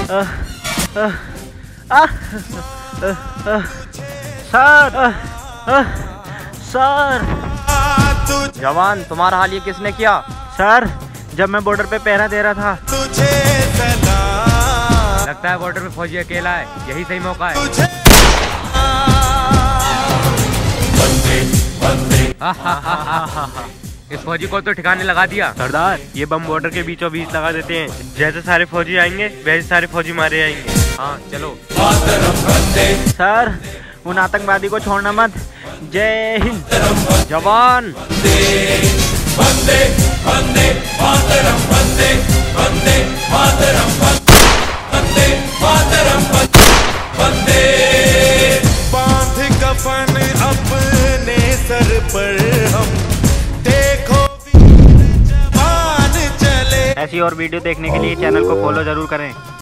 Sir sir. जवान, तुम्हारा हाल ये किसने किया? सर, जब मैं बॉर्डर पे पहरा दे रहा था। लगता है बॉर्डर पे फौजी अकेला है, यही सही मौका है। इस फौजी को तो ठिकाने लगा दिया। सरदार, ये बम बॉर्डर के बीचों बीच लगा देते हैं। जैसे सारे फौजी आएंगे वैसे सारे फौजी मारे जाएंगे। हाँ चलो। सर, उन आतंकवादी को छोड़ना मत। जय हिंद। जवान। बांध कफन अपने सर पर हम, देखो वीर जवान चले। ऐसी और वीडियो देखने के लिए चैनल को फॉलो जरूर करें।